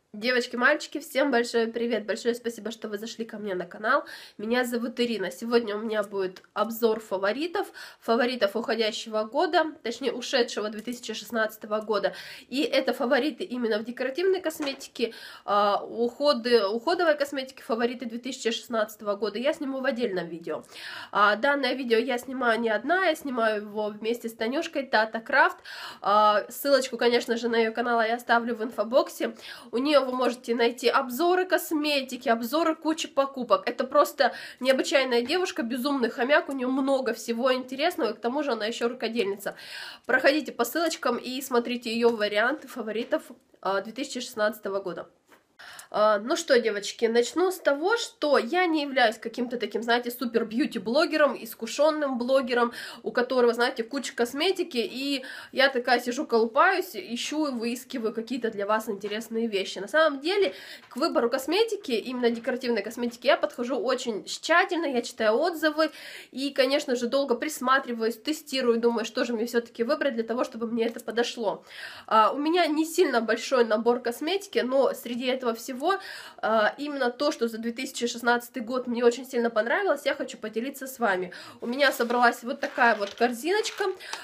Девочки, мальчики, всем большой привет, большое спасибо, что вы зашли ко мне на канал. Меня зовут Ирина. Сегодня у меня будет обзор фаворитов уходящего года, точнее ушедшего 2016 года. И это фавориты именно в декоративной косметике, уходовой косметики, фавориты 2016 года. Я сниму в отдельном видео. Данное видео я снимаю не одна, я снимаю его вместе с Танюшкой, Тата Крафт. Ссылочку, конечно же, на ее канал я оставлю в инфобоксе. У нее вы можете найти обзоры косметики, обзоры кучи покупок. Это просто необычайная девушка, безумный хомяк, у нее много всего интересного, и к тому же она еще рукодельница. Проходите по ссылочкам и смотрите ее варианты фаворитов 2016 года. Ну что, девочки, начну с того, что я не являюсь каким-то таким, знаете, супер бьюти-блогером, искушенным блогером, у которого, знаете, куча косметики, и я такая сижу, колупаюсь, ищу и выискиваю какие-то для вас интересные вещи. На самом деле, к выбору косметики, именно декоративной косметики, я подхожу очень тщательно, я читаю отзывы, и, конечно же, долго присматриваюсь, тестирую, думаю, что же мне все-таки выбрать для того, чтобы мне это подошло. У меня не сильно большой набор косметики, но среди этого всего именно то, что за 2016 год мне очень сильно понравилось, я хочу поделиться с вами. У меня собралась вот такая вот корзиночка.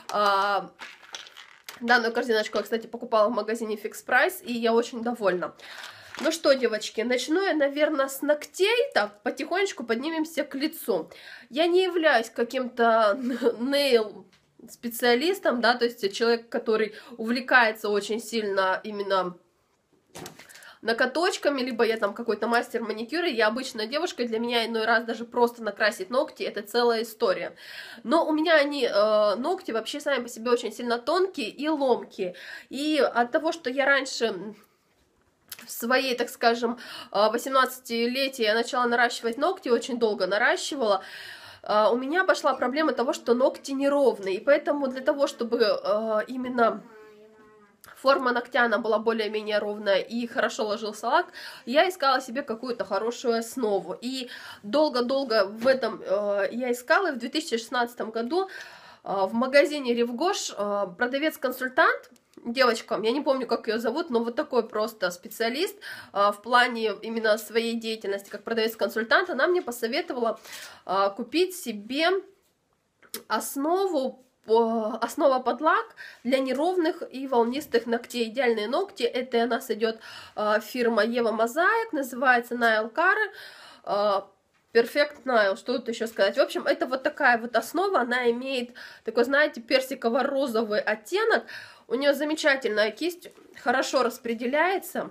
Данную корзиночку я, кстати, покупала в магазине Fix Price, и я очень довольна. Ну что, девочки, начну я, наверное, с ногтей, так, потихонечку поднимемся к лицу. Я не являюсь каким-то нейл специалистом, да, то есть человек, который увлекается очень сильно именно накоточками, либо я там какой-то мастер маникюра, я обычная девушка, и для меня иной раз даже просто накрасить ногти — это целая история. Но у меня они, ногти вообще сами по себе очень сильно тонкие и ломкие, и от того, что я раньше в своей, так скажем, 18-летии я начала наращивать ногти, очень долго наращивала, у меня пошла проблема того, что ногти неровные, и поэтому для того, чтобы именно форма ногтя, она была более-менее ровная и хорошо ложился лак, я искала себе какую-то хорошую основу. И долго-долго в этом я искала, и в 2016 году в магазине Ревгош продавец-консультант, девочка, я не помню, как ее зовут, но вот такой просто специалист в плане именно своей деятельности, как продавец-консультант, она мне посоветовала купить себе основа под лак для неровных и волнистых ногтей. Идеальные ногти. Это у нас идет фирма Ева Мозаик, называется Nail Care. Perfect Nail, что тут еще сказать. В общем, это вот такая вот основа, она имеет такой, знаете, персиково-розовый оттенок. У нее замечательная кисть, хорошо распределяется.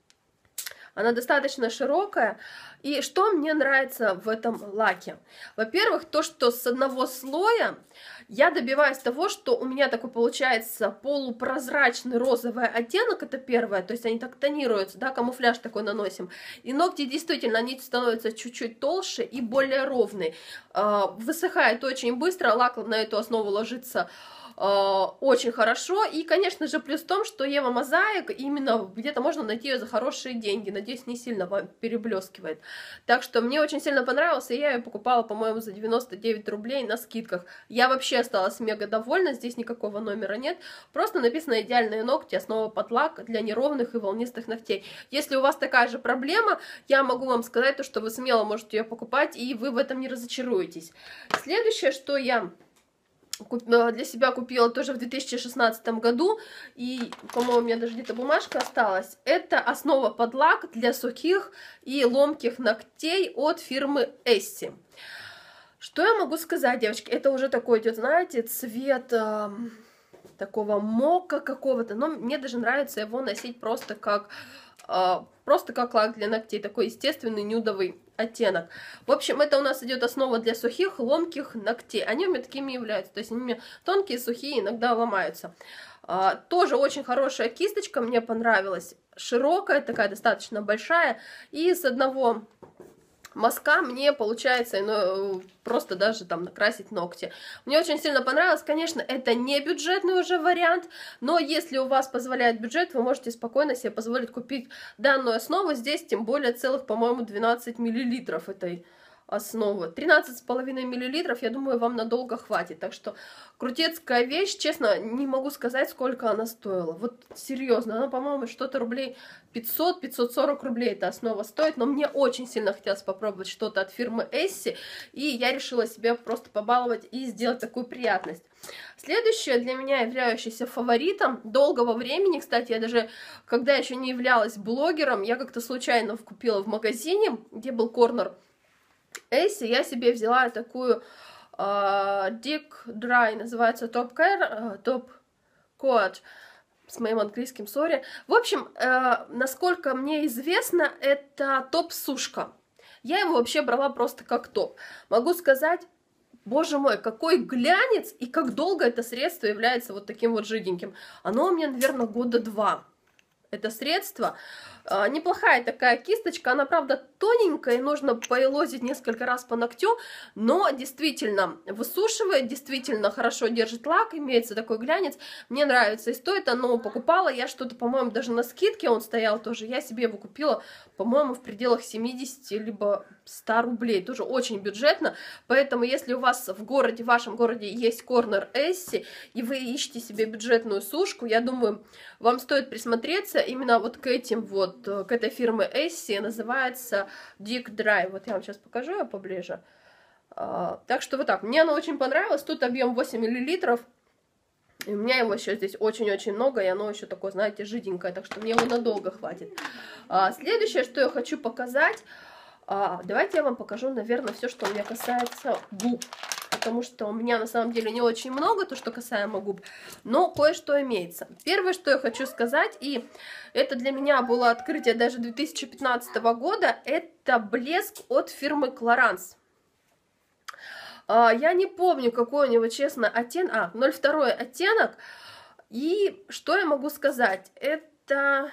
Она достаточно широкая. И что мне нравится в этом лаке? Во-первых, то, что с одного слоя я добиваюсь того, что у меня такой получается полупрозрачный розовый оттенок, это первое, то есть они так тонируются, да, камуфляж такой наносим. И ногти действительно, они становятся чуть-чуть толще и более ровные. Высыхает очень быстро, лак на эту основу ложится очень хорошо. И, конечно же, плюс в том, что Ева Мозаик, именно где-то можно найти ее за хорошие деньги. Надеюсь, не сильно переблескивает. Так что мне очень сильно понравился, и я ее покупала, по-моему, за 99 рублей на скидках. Я вообще осталась мега довольна, здесь никакого номера нет. Просто написано «Идеальные ногти, основа под лак для неровных и волнистых ногтей». Если у вас такая же проблема, я могу вам сказать, то, что вы смело можете ее покупать, и вы в этом не разочаруетесь. Следующее, что я для себя купила тоже в 2016 году, и, по-моему, у меня даже где-то бумажка осталась, это основа под лак для сухих и ломких ногтей от фирмы Essie. Что я могу сказать, девочки, это уже такой идет, знаете, цвет такого мока какого-то, но мне даже нравится его носить просто как лак для ногтей, такой естественный нюдовый оттенок. В общем, это у нас идет основа для сухих, ломких ногтей. Они у меня такими являются, то есть они у меня тонкие, сухие, иногда ломаются. Тоже очень хорошая кисточка, мне понравилась, широкая, такая достаточно большая, и с одного мазка мне получается просто даже там накрасить ногти. Мне очень сильно понравилось. Конечно, это не бюджетный уже вариант, но если у вас позволяет бюджет, вы можете спокойно себе позволить купить данную основу. Здесь тем более целых, по-моему, 12 миллилитров этой основу. 13,5 мл, я думаю, вам надолго хватит. Так что крутецкая вещь, честно, не могу сказать, сколько она стоила. Вот серьезно, она, по-моему, что-то рублей 500-540 рублей эта основа стоит. Но мне очень сильно хотелось попробовать что-то от фирмы Essie. И я решила себя просто побаловать и сделать такую приятность. Следующее, для меня являющееся фаворитом долгого времени, кстати, я даже, когда еще не являлась блогером, я как-то случайно купила в магазине, где был корнер Essie, я себе взяла такую Dick Dry, называется Top Care, Top Coat, с моим английским, сори. В общем, насколько мне известно, это топ-сушка. Я его вообще брала просто как топ. Могу сказать, боже мой, какой глянец и как долго это средство является вот таким вот жиденьким. Оно у меня, наверное, года 2. Это средство. Неплохая такая кисточка, она, правда, тоненькая, и нужно поелозить несколько раз по ногтю, но действительно высушивает, действительно хорошо держит лак, имеется такой глянец. Мне нравится, и стоит оно, покупала я что-то, по-моему, даже на скидке он стоял тоже, я себе его купила, по-моему, в пределах 70 либо 100 рублей, тоже очень бюджетно, поэтому если у вас в городе, в вашем городе есть корнер Essie, и вы ищете себе бюджетную сушку, я думаю, вам стоит присмотреться именно вот к этим вот, к этой фирме Essie, называется Dick Dry. Вот я вам сейчас покажу ее поближе. Так что вот так. Мне оно очень понравилось. Тут объем 8 мл. И у меня его еще здесь очень-очень много. И оно еще такое, знаете, жиденькое. Так что мне его надолго хватит. Следующее, что я хочу показать. Давайте я вам покажу, наверное, все, что у меня касается губ. Потому что у меня на самом деле не очень много, то, что касаемо губ, но кое-что имеется. Первое, что я хочу сказать, и это для меня было открытие даже 2015 года, это блеск от фирмы Clarins. Я не помню, какой у него, честно, оттенок, 02 оттенок, и что я могу сказать, это...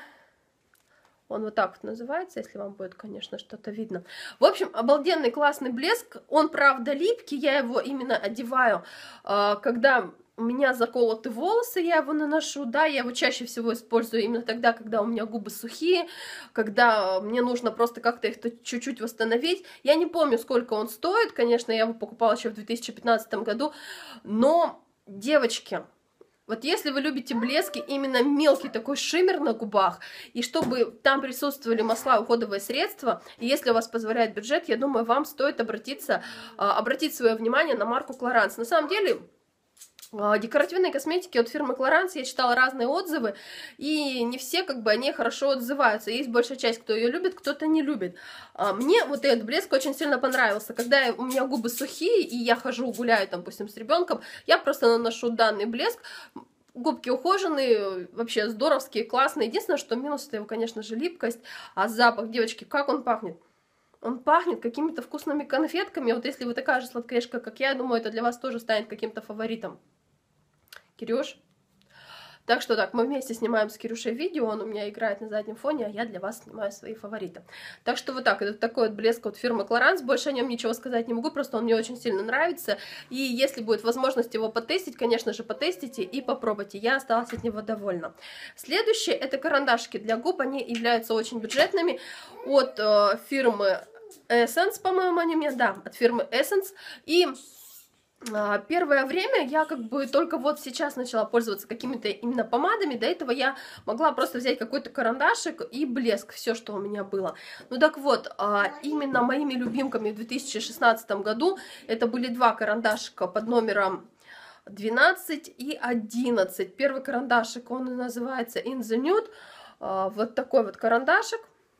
Он вот так вот называется, если вам будет, конечно, что-то видно. В общем, обалденный классный блеск. Он, правда, липкий. Я его именно одеваю, когда у меня заколоты волосы, я его наношу. Да, я его чаще всего использую именно тогда, когда у меня губы сухие, когда мне нужно просто как-то их чуть-чуть восстановить. Я не помню, сколько он стоит. Конечно, я его покупала еще в 2015 году. Но, девочки... Вот если вы любите блески, именно мелкий такой шиммер на губах, и чтобы там присутствовали масла, уходовые средства, и если у вас позволяет бюджет, я думаю, вам стоит обратить свое внимание на марку Clarins. На самом деле, декоративной косметики от фирмы Clarins я читала разные отзывы, и не все как бы о ней хорошо отзываются. Есть большая часть, кто ее любит, кто-то не любит. Мне вот этот блеск очень сильно понравился. Когда у меня губы сухие, и я хожу, гуляю, там, допустим, с ребенком, я просто наношу данный блеск. Губки ухоженные, вообще здоровские, классные. Единственное, что минус, это его, конечно же, липкость. А запах, девочки, как он пахнет? Он пахнет какими-то вкусными конфетками. Вот если вы такая же сладкоежка, как я, думаю, это для вас тоже станет каким-то фаворитом. Кирюш? Так что так, мы вместе снимаем с Кирюшей видео, он у меня играет на заднем фоне, а я для вас снимаю свои фавориты. Так что вот так, это такой вот блеск от фирмы Clarins, больше о нем ничего сказать не могу, просто он мне очень сильно нравится. И если будет возможность его потестить, конечно же, потестите и попробуйте, я осталась от него довольна. Следующее, это карандашики для губ, они являются очень бюджетными, от фирмы Essence, по-моему, они у меня, да, от фирмы Essence, и... Первое время я как бы только вот сейчас начала пользоваться какими-то именно помадами. До этого я могла просто взять какой-то карандашик и блеск, все, что у меня было. Ну так вот, именно моими любимками в 2016 году это были два карандашика под номером 12 и 11. Первый карандашик, он называется In the Nude. Вот такой вот карандашик.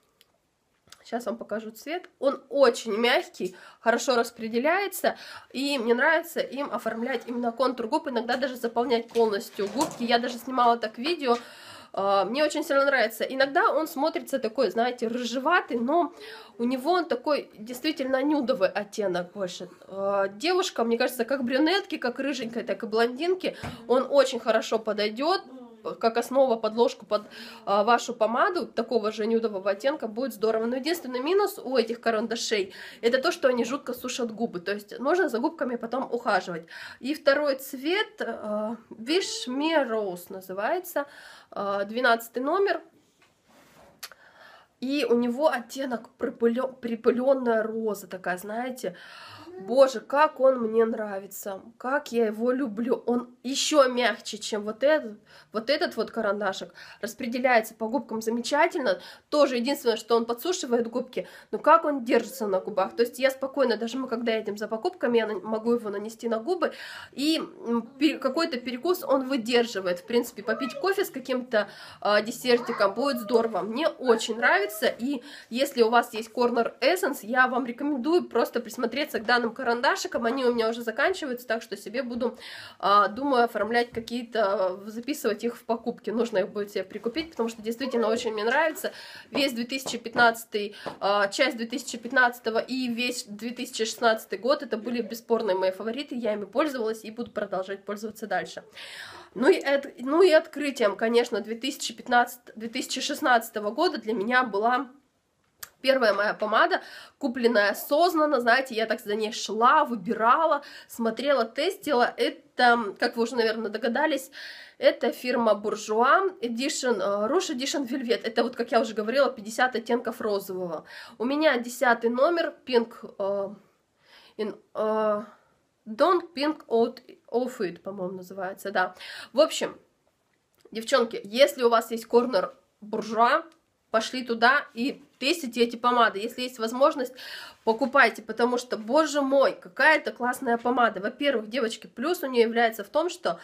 Сейчас вам покажу цвет. Он очень мягкий, хорошо распределяется. И мне нравится им оформлять именно контур губ. Иногда даже заполнять полностью губки. Я даже снимала так видео. Мне очень сильно нравится. Иногда он смотрится такой, знаете, рыжеватый, но у него он такой действительно нюдовый оттенок больше. Девушка, мне кажется, как брюнетки, как рыженькой, так и блондинки, он очень хорошо подойдет. Как основа, подложку под вашу помаду такого же нюдового оттенка будет здорово. Но единственный минус у этих карандашей это то, что они жутко сушат губы. То есть нужно за губками потом ухаживать. И второй цвет Wish Me Rose называется, 12 номер. И у него оттенок припыленная роза такая, знаете. Боже, как он мне нравится, как я его люблю. Он еще мягче, чем вот этот вот карандашик. Распределяется по губкам замечательно. Тоже единственное, что он подсушивает губки, но как он держится на губах. То есть я спокойно, даже мы когда едем за покупками, я могу его нанести на губы, и какой-то перекус он выдерживает. В принципе, попить кофе с каким-то десертиком будет здорово. Мне очень нравится, и если у вас есть Corner Essence, я вам рекомендую просто присмотреться к данным карандашикам. Они у меня уже заканчиваются, так что себе буду, думаю, оформлять какие-то, записывать их в покупки. Нужно их будет себе прикупить, потому что действительно очень мне нравится. Весь 2015, часть 2015 и весь 2016 год, это были бесспорные мои фавориты, я ими пользовалась и буду продолжать пользоваться дальше. Ну и открытием, конечно, 2016 года для меня была первая моя помада, купленная осознанно, знаете, я так за ней шла, выбирала, смотрела, тестила. Это, как вы уже, наверное, догадались, это фирма Bourjois Rouge Edition Velvet. Это вот, как я уже говорила, 50 оттенков розового. У меня 10 номер, Pink Don't Pink Outfit, по-моему, называется, да. В общем, девчонки, если у вас есть Corner Bourjois, пошли туда и тестите эти помады. Если есть возможность, покупайте, потому что, боже мой, какая это классная помада. Во-первых, девочки, плюс у нее является в том, что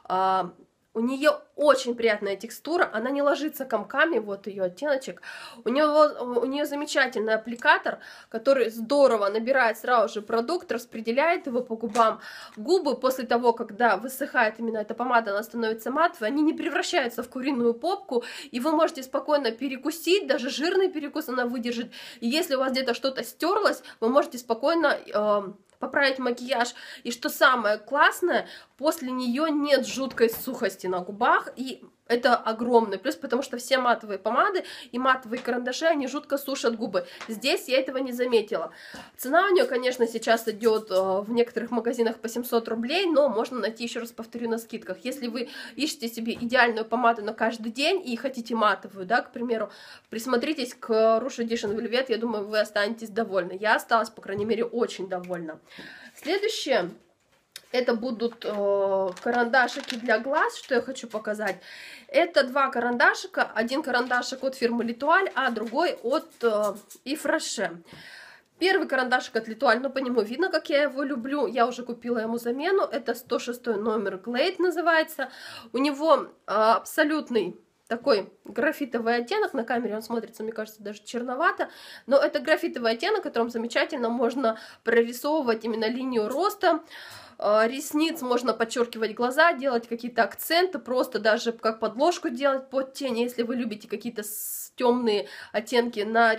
у нее очень приятная текстура, она не ложится комками, вот ее оттеночек. У нее замечательный аппликатор, который здорово набирает сразу же продукт, распределяет его по губам. Губы после того, когда высыхает именно эта помада, она становится матовой, они не превращаются в куриную попку, и вы можете спокойно перекусить, даже жирный перекус она выдержит. И если у вас где-то что-то стерлось, вы можете спокойно поправить макияж. И что самое классное, после нее нет жуткой сухости на губах, и это огромный плюс, потому что все матовые помады и матовые карандаши, они жутко сушат губы. Здесь я этого не заметила. Цена у нее, конечно, сейчас идет в некоторых магазинах по 700 рублей, но можно найти, еще раз повторю, на скидках. Если вы ищете себе идеальную помаду на каждый день и хотите матовую, да, к примеру, присмотритесь к Rouge Edition Velvet, я думаю, вы останетесь довольны. Я осталась, по крайней мере, очень довольна. Следующее. Это будут карандашики для глаз, что я хочу показать. Это два карандашика. Один карандашик от фирмы L'Etoile, а другой от Yves Rocher. Первый карандашик от L'Etoile, но по нему видно, как я его люблю. Я уже купила ему замену. Это 106 номер Glade называется. У него абсолютный такой графитовый оттенок. На камере он смотрится, мне кажется, даже черновато. Но это графитовый оттенок, которым замечательно можно прорисовывать именно линию роста ресниц, можно подчеркивать глаза, делать какие-то акценты, просто даже как подложку делать под тень, если вы любите какие-то темные оттенки на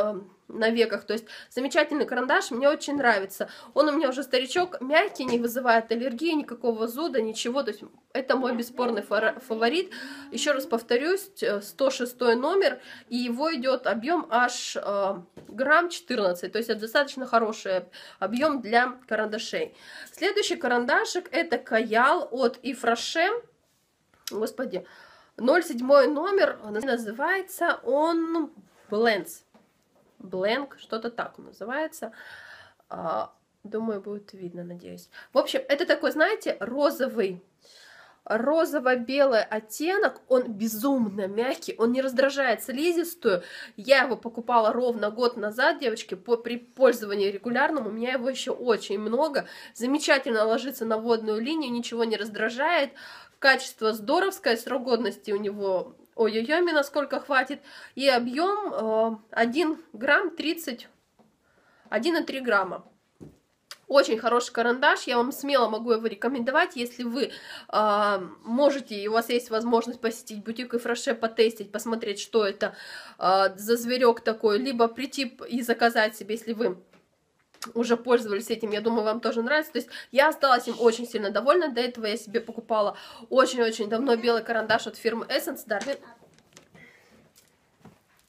на веках. То есть замечательный карандаш, мне очень нравится. Он у меня уже старичок, мягкий, не вызывает аллергии, никакого зуда, ничего. То есть это мой бесспорный фаворит. Еще раз повторюсь, 106 номер, и его идет объем аж грамм 14. То есть это достаточно хороший объем для карандашей. Следующий карандашик это Каял от Yves Rocher. Господи, 07 номер, называется он Blends. Blank, что-то так он называется. Думаю, будет видно, надеюсь. В общем, это такой, знаете, розово-белый оттенок. Он безумно мягкий, он не раздражает слизистую. Я его покупала ровно год назад, девочки, при пользовании регулярном. У меня его еще очень много. Замечательно ложится на водную линию, ничего не раздражает. Качество здоровское, срок годности у него... Ой-ой-ой, мне насколько хватит. И объем 1 грамм 30, 1,3 грамма. Очень хороший карандаш, я вам смело могу его рекомендовать, если вы можете, и у вас есть возможность посетить бутик Yves Rocher, потестить, посмотреть, что это за зверек такой, либо прийти и заказать себе, если вы уже пользовались этим, я думаю, вам тоже нравится. То есть я осталась им очень сильно довольна. До этого я себе покупала очень-очень давно белый карандаш от фирмы Essence. Дарвин.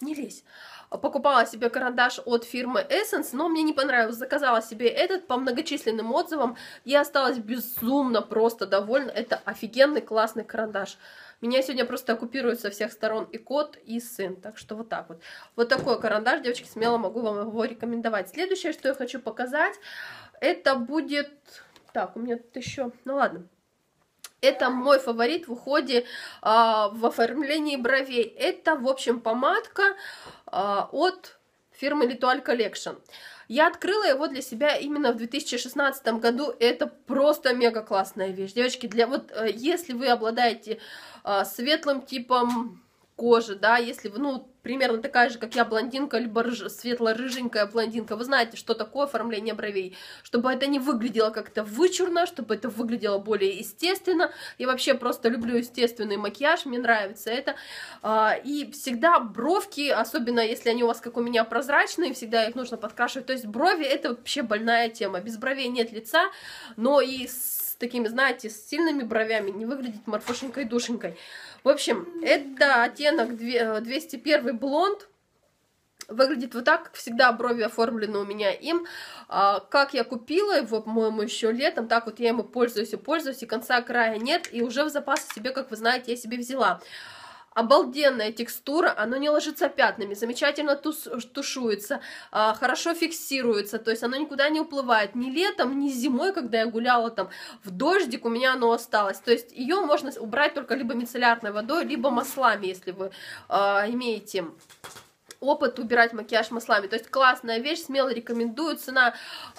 не лезь. Покупала себе карандаш от фирмы Essence, но мне не понравилось. Заказала себе этот по многочисленным отзывам и осталась безумно просто довольна. Это офигенный, классный карандаш. Меня сегодня просто оккупируют со всех сторон и кот, и сын. Так что вот так вот. Вот такой карандаш, девочки, смело могу вам его рекомендовать. Следующее, что я хочу показать, это будет... Так, у меня тут еще... Ну ладно. Это мой фаворит в уходе в оформлении бровей. Это, в общем, помадка от фирмы L'Etoile Collection. Я открыла его для себя именно в 2016 году. Это просто мега классная вещь. Девочки, для вот если вы обладаете светлым типом кожи, да, если вы, ну, примерно такая же, как я, блондинка, либо светло-рыженькая блондинка, вы знаете, что такое оформление бровей, чтобы это не выглядело как-то вычурно, чтобы это выглядело более естественно. Я вообще просто люблю естественный макияж, мне нравится это. И всегда бровки, особенно если они у вас, как у меня, прозрачные, всегда их нужно подкрашивать. То есть брови — это вообще больная тема. Без бровей нет лица, но и с такими, знаете, с сильными бровями не выглядеть морфошенькой-душенькой. В общем, это оттенок 201 блонд. Выглядит вот так, как всегда, брови оформлены у меня им. Как я купила его, по-моему, еще летом, так вот я ему пользуюсь, и конца края нет. И уже в запас себе, как вы знаете, я себе взяла. Обалденная текстура, оно не ложится пятнами, замечательно тушуется, хорошо фиксируется, то есть оно никуда не уплывает, ни летом, ни зимой, когда я гуляла там в дождик, у меня оно осталось, то есть ее можно убрать только либо мицеллярной водой, либо маслами, если вы имеете опыт убирать макияж маслами. То есть классная вещь, смело рекомендую. Цена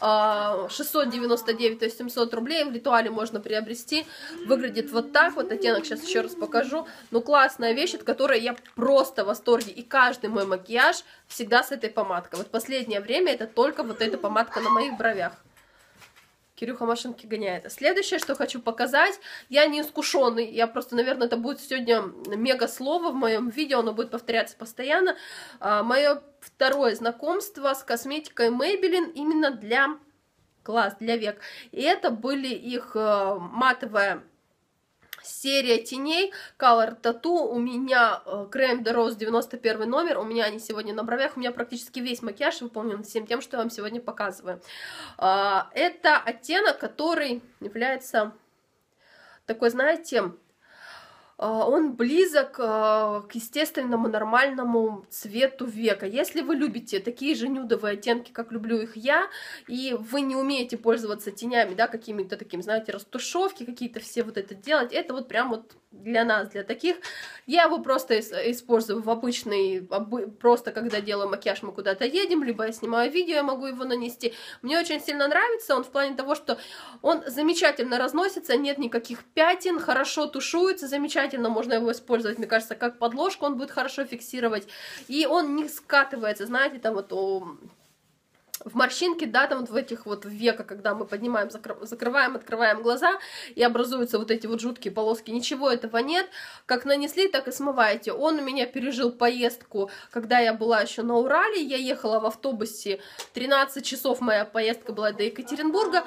699, то есть 700 рублей. В L'Etoile можно приобрести. Выглядит вот так вот. Оттенок сейчас еще раз покажу. Ну, классная вещь, от которой я просто в восторге. И каждый мой макияж всегда с этой помадкой. Вот последнее время это только вот эта помадка на моих бровях. Кирюха машинки гоняет. Следующее, что хочу показать, я не искушенный, я просто, наверное, это будет сегодня мега слово в моем видео, оно будет повторяться постоянно. Мое второе знакомство с косметикой Maybelline именно для глаз, для век. И это были их матовая серия теней Color Tattoo. У меня Crème de Rose 91 номер. У меня они сегодня на бровях. У меня практически весь макияж выполнен всем тем, что я вам сегодня показываю. Это оттенок, который является такой, знаете, он близок к естественному нормальному цвету века. Если вы любите такие же нюдовые оттенки, как люблю их я, и вы не умеете пользоваться тенями, да, какими-то такими, знаете, растушевки, какие-то все вот это делать, это вот прям вот для нас, для таких. Я его просто использую в обычный, просто когда делаю макияж, мы куда-то едем, либо я снимаю видео, я могу его нанести. Мне очень сильно нравится он в плане того, что он замечательно разносится, нет никаких пятен, хорошо тушуется, замечательно можно его использовать, мне кажется, как подложку, он будет хорошо фиксировать, и он не скатывается, знаете, там вот в морщинки, да, там вот в этих вот века, когда мы поднимаем, закрываем, открываем глаза, и образуются вот эти вот жуткие полоски, ничего этого нет, как нанесли, так и смываете. Он у меня пережил поездку, когда я была еще на Урале, я ехала в автобусе, 13 часов моя поездка была до Екатеринбурга,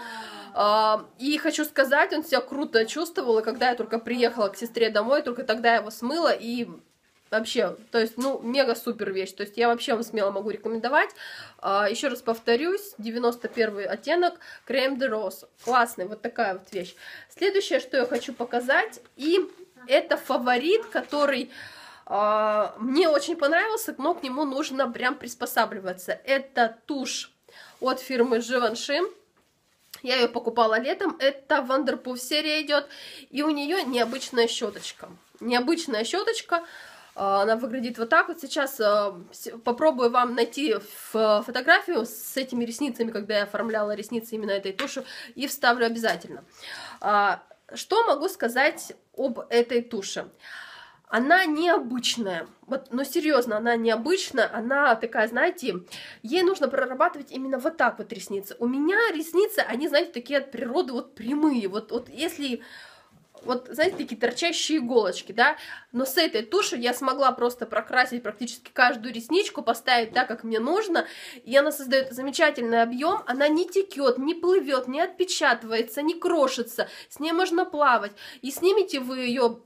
и хочу сказать, он себя круто чувствовал, и когда я только приехала к сестре домой, только тогда я его смыла, и вообще, то есть, ну, мега супер вещь, то есть я вообще вам смело могу рекомендовать. Еще раз повторюсь, 91 оттенок Crème de Rose, классный, вот такая вот вещь. Следующее, что я хочу показать, и это фаворит, который мне очень понравился, но к нему нужно прям приспосабливаться. Это тушь от фирмы Givenchy. Я ее покупала летом, это Wonderpuff серия идет, и у нее необычная щеточка. Необычная щеточка. Она выглядит вот так вот. Сейчас попробую вам найти фотографию с этими ресницами, когда я оформляла ресницы именно этой тушью, и вставлю обязательно. Что могу сказать об этой туши? Она необычная, вот, но серьезно, она необычная, она такая, знаете, ей нужно прорабатывать именно вот так вот ресницы. У меня ресницы, они, знаете, такие от природы вот прямые, вот если... Вот, знаете, такие торчащие иголочки, да, но с этой тушью я смогла просто прокрасить практически каждую ресничку, поставить так, как мне нужно, и она создает замечательный объем, она не текет, не плывет, не отпечатывается, не крошится, с ней можно плавать, и снимете вы ее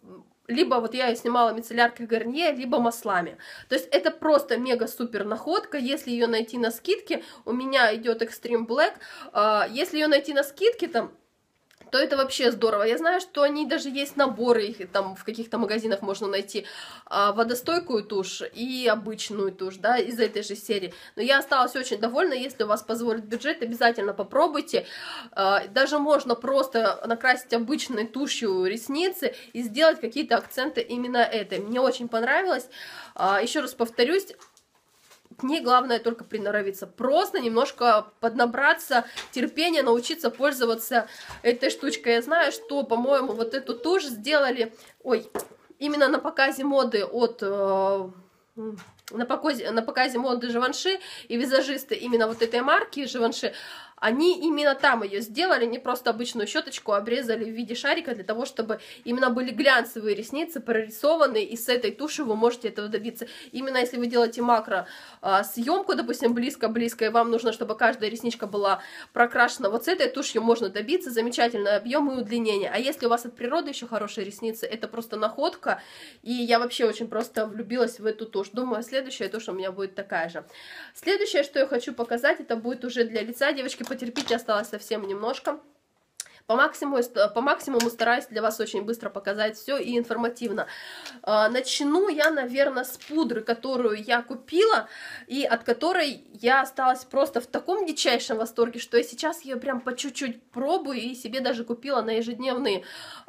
либо вот я ее снимала мицелляркой Гарнье, либо маслами. То есть это просто мега-супер находка. Если ее найти на скидке, у меня идет Extreme Black. Если ее найти на скидке, там, то это вообще здорово. Я знаю, что они даже есть наборы, их там в каких-то магазинах можно найти водостойкую тушь и обычную тушь, да, из этой же серии. Но я осталась очень довольна, если у вас позволит бюджет, обязательно попробуйте. Даже можно просто накрасить обычной тушью ресницы и сделать какие-то акценты именно этой. Мне очень понравилось. Еще раз повторюсь, к ней главное только приноровиться, просто немножко поднабраться терпения, научиться пользоваться этой штучкой. Я знаю, что, по-моему, вот эту тушь сделали, именно на показе моды от... На показе моды Живанши и визажисты именно вот этой марки Живанши, они именно там ее сделали, не просто обычную щеточку обрезали в виде шарика, для того, чтобы именно были глянцевые ресницы, прорисованные, и с этой тушью вы можете этого добиться. Именно если вы делаете макро съемку, допустим, близко-близко, и вам нужно, чтобы каждая ресничка была прокрашена, вот с этой тушью можно добиться замечательный объем и удлинение. А если у вас от природы еще хорошие ресницы, это просто находка, и я вообще очень просто влюбилась в эту тушь. Думаю, следующая тушь у меня будет такая же. Следующее, что я хочу показать, это будет уже для лица. Девочки, потерпите, осталось совсем немножко. По максимуму стараюсь для вас очень быстро показать все и информативно. Начну я, наверное, с пудры, которую я купила, и от которой я осталась просто в таком дичайшем восторге, что я сейчас ее прям по чуть-чуть пробую, и себе даже купила на ежедневную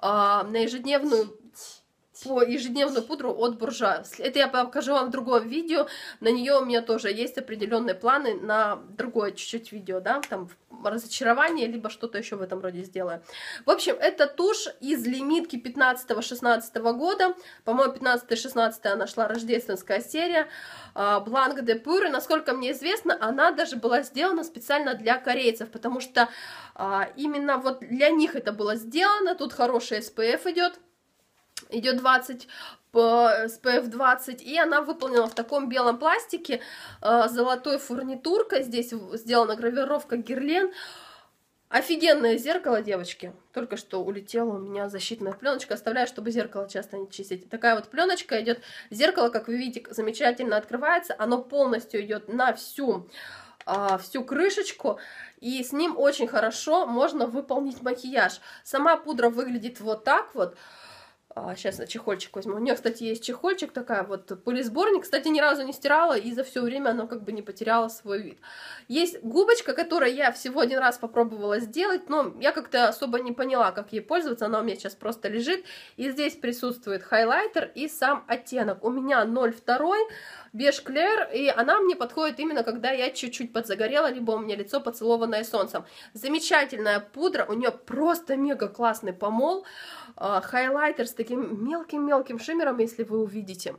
пудру от Буржуа. Это я покажу вам в другом видео. На нее у меня тоже есть определенные планы на другое чуть-чуть видео, да, там разочарование, либо что-то еще в этом роде сделаю. В общем, это тушь из лимитки 15-16 года. По-моему, 15-16 она шла, рождественская серия. Blanc de Pure. Насколько мне известно, она даже была сделана специально для корейцев, потому что именно вот для них это было сделано. Тут хороший SPF идет 20, SPF 20, и она выполнена в таком белом пластике, золотой фурнитуркой, здесь сделана гравировка Герлен. Офигенное зеркало, девочки. Только что улетела у меня защитная пленочка. Оставляю, чтобы зеркало часто не чистить. Такая вот пленочка идет. Зеркало, как вы видите, замечательно открывается. Оно полностью идет на всю крышечку, и с ним очень хорошо можно выполнить макияж. Сама пудра выглядит вот так вот. Сейчас на чехольчик возьму. У нее, кстати, есть чехольчик, такая вот пылесборник. Кстати, ни разу не стирала, и за все время она как бы не потеряла свой вид. Есть губочка, которую я всего один раз попробовала сделать, но я как-то особо не поняла, как ей пользоваться. Она у меня сейчас просто лежит. И здесь присутствует хайлайтер и сам оттенок. У меня 02, беж клер, и она мне подходит именно когда я чуть-чуть подзагорела, либо у меня лицо поцелованное солнцем. Замечательная пудра, у нее просто мега классный помол. Хайлайтер с таким мелким-мелким шиммером, если вы увидите.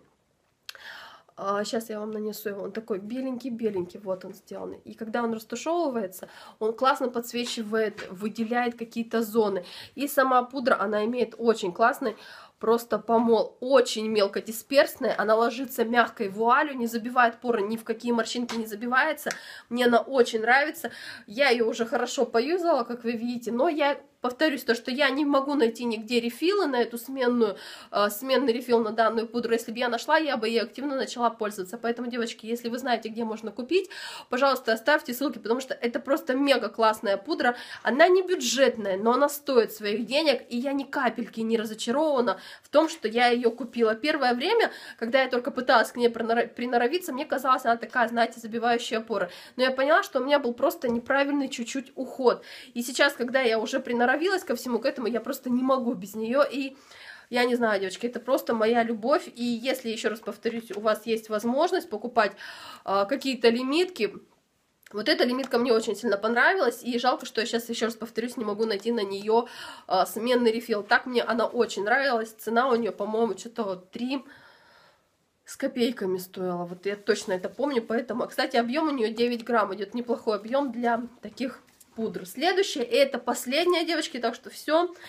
Сейчас я вам нанесу его. Он такой беленький-беленький, вот он сделан. И когда он растушевывается, он классно подсвечивает, выделяет какие-то зоны. И сама пудра, она имеет очень классный просто помол, очень мелкодисперсная, она ложится мягкой вуалью, не забивает поры, ни в какие морщинки не забивается. Мне она очень нравится. Я ее уже хорошо поюзала, как вы видите, но я повторюсь, то, что я не могу найти нигде рефилы на эту сменный рефил на данную пудру. Если бы я нашла, я бы ей активно начала пользоваться. Поэтому, девочки, если вы знаете, где можно купить, пожалуйста, оставьте ссылки, потому что это просто мега классная пудра. Она не бюджетная, но она стоит своих денег, и я ни капельки не разочарована в том, что я ее купила. Первое время, когда я только пыталась к ней приноровиться, мне казалось, она такая, знаете, забивающая поры. Но я поняла, что у меня был просто неправильный чуть-чуть уход. И сейчас, когда я уже приноровилась ко всему к этому, я просто не могу без нее. И я не знаю, девочки, это просто моя любовь. И если, еще раз повторюсь, у вас есть возможность покупать какие-то лимитки, вот эта лимитка мне очень сильно понравилась, и жалко, что я сейчас, еще раз повторюсь, не могу найти на нее сменный рефил. Так мне она очень нравилась, цена у нее, по-моему, что-то вот 3 с копейками стоила, вот я точно это помню, поэтому, кстати, объем у нее 9 грамм, идет неплохой объем для таких пудр. Следующее, и это последняя, девочки, так что все.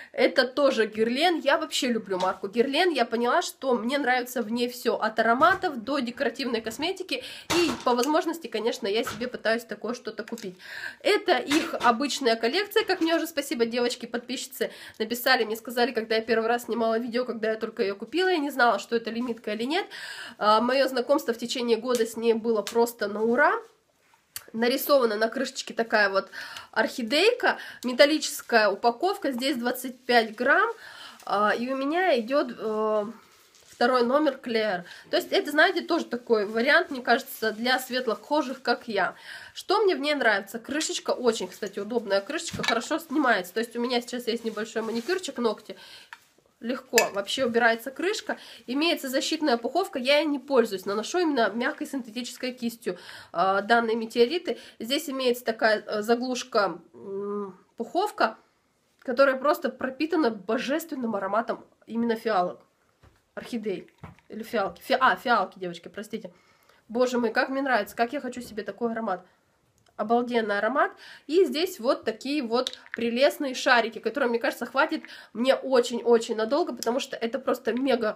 Это тоже Guerlain. Я вообще люблю марку Guerlain. Я поняла, что мне нравится в ней все, от ароматов до декоративной косметики. И по возможности, конечно, я себе пытаюсь такое что-то купить. Это их обычная коллекция, как мне уже, спасибо, девочки-подписчицы написали, мне сказали, когда я первый раз снимала видео, когда я только ее купила, я не знала, что это лимитка или нет. Мое знакомство в течение года с ней было просто на ура. Нарисована на крышечке такая вот орхидейка, металлическая упаковка, здесь 25 грамм, и у меня идет второй номер Claire. То есть это, знаете, тоже такой вариант, мне кажется, для светлокожих, как я. Что мне в ней нравится? Крышечка очень, кстати, удобная крышечка, хорошо снимается. То есть у меня сейчас есть небольшой маникюрчик, ногти. Легко вообще убирается крышка. Имеется защитная пуховка, я ей не пользуюсь, наношу именно мягкой синтетической кистью данные метеориты. Здесь имеется такая заглушка пуховка, которая просто пропитана божественным ароматом именно фиалок, орхидей или фиалки. Фиалки, девочки, простите. Боже мой, как мне нравится, как я хочу себе такой аромат. Обалденный аромат. И здесь вот такие вот прелестные шарики, которые, мне кажется, хватит мне очень-очень надолго, потому что это просто мега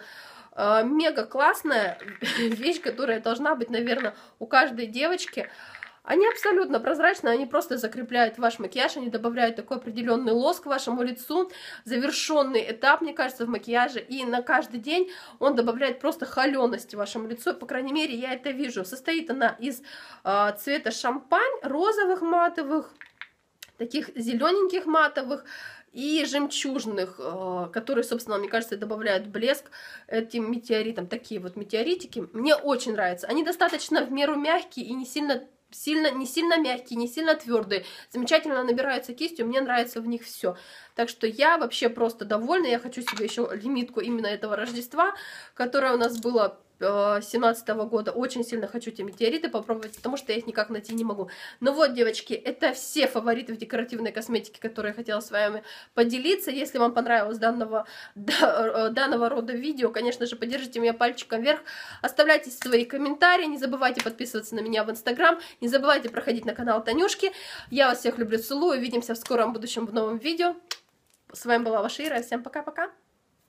классная вещь, которая должна быть, наверное, у каждой девочки. Они абсолютно прозрачные, они просто закрепляют ваш макияж, они добавляют такой определенный лоск вашему лицу, завершенный этап, мне кажется, в макияже, и на каждый день он добавляет просто холености вашему лицу, по крайней мере, я это вижу. Состоит она из цвета шампань, розовых матовых, таких зелененьких матовых и жемчужных, которые, собственно, мне кажется, добавляют блеск этим метеоритам. Такие вот метеоритики мне очень нравятся. Они достаточно в меру мягкие и не сильно мягкие, не сильно твердые, замечательно набираются кистью, мне нравится в них все. Так что я вообще просто довольна, я хочу себе еще лимитку именно этого Рождества, которое у нас было 2017 года. Очень сильно хочу эти метеориты попробовать, потому что я их никак найти не могу. Ну вот, девочки, это все фавориты в декоративной косметике, которые я хотела с вами поделиться. Если вам понравилось данного рода видео, конечно же, поддержите меня пальчиком вверх, оставляйте свои комментарии, не забывайте подписываться на меня в Инстаграм, не забывайте проходить на канал Танюшки. Я вас всех люблю, целую, увидимся в скором будущем в новом видео. С вами была ваша Ира, всем пока-пока!